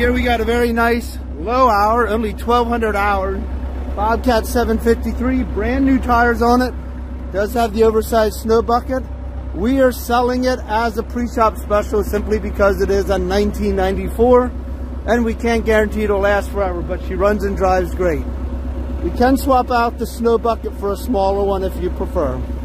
here we got a very nice low hour, only 1200 hours. BOBCAT 753, brand new tires on it. Does have the oversized snow bucket. We are selling it as a pre-shop special simply because it is a 1994 and we can't guarantee it'll last forever, but she runs and drives great. We can swap out the snow bucket for a smaller one if you prefer.